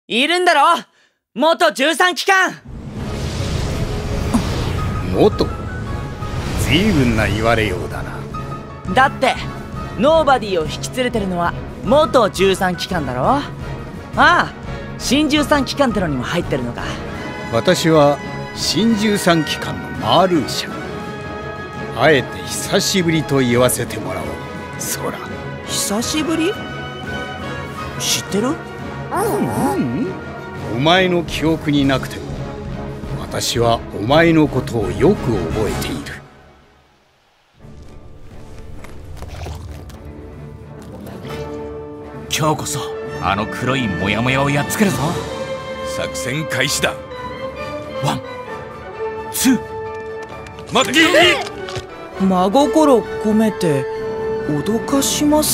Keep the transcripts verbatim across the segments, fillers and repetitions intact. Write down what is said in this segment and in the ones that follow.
いるんだろ、元じゅうさん機関。 元？随分な言われようだな。 だってノーバディを引き連れてるのは元じゅうさん機関だろ。ああ、新じゅうさん機関ってのにも入ってるのか。 私は新じゅうさん機関のマールーシャ。あえて久しぶりと言わせてもらおう。そら。 久しぶり？知ってる？ うん、お前の記憶になくても私はお前のことをよく覚えている。 今日こそあの黒いモヤモヤをやっつけるぞ。 作戦開始だ。 ワン、ツー、 待て。 真心込めて脅かします。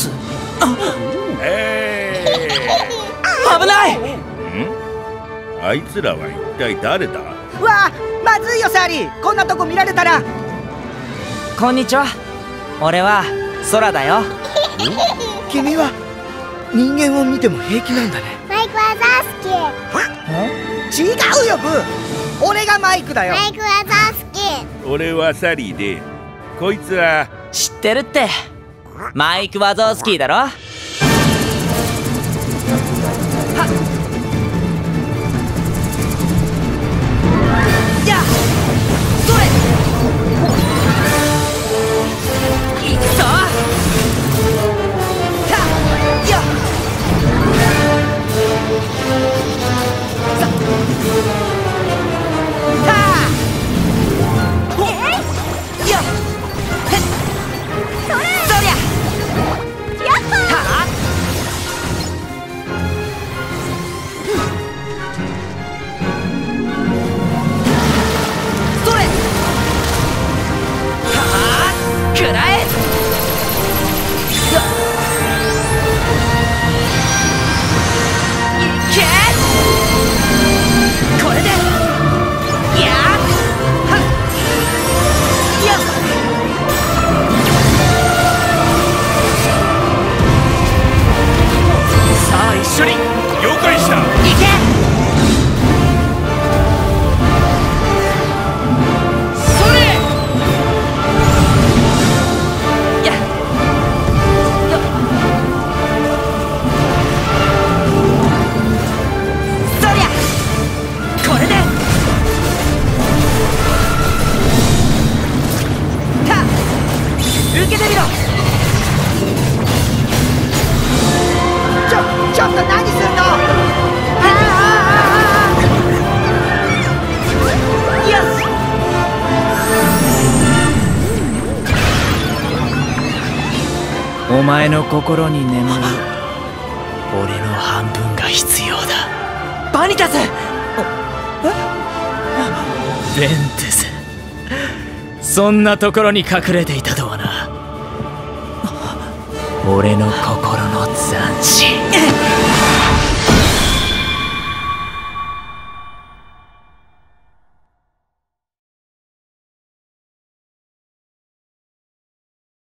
え危ない。 ん？あいつらは一体誰だ？ わあ、まずいよサリー、こんなとこ見られたら。 こんにちは、俺は空だよ。 君は人間を見ても平気なんだね。 マイクはザースキー。 違うよブー、俺がマイクだよ。 マイクはザースキー。 俺はサリーで、こいつは知ってるって、マイク・ワゾースキーだろ。はっ、やっ、それ、いくぞ。はっ、やっ、さ、はっ、ほっ、やっ、へっ、そりゃ、やっほー。はっ、それ、はっ、くらえ。やっ、いけ。これで、やっ、はっ、やっ、さあ一緒に。 了解した。 いけ。それ。やっ、よっ、そりゃ、これで。はっ、受けてみろ。 ちょちょっと何すんの。ああ、 よし。お前の心に眠る俺の半分が必要だ。バニタス。ベンテス、そんなところに隠れていたとはな。俺の心の残滓。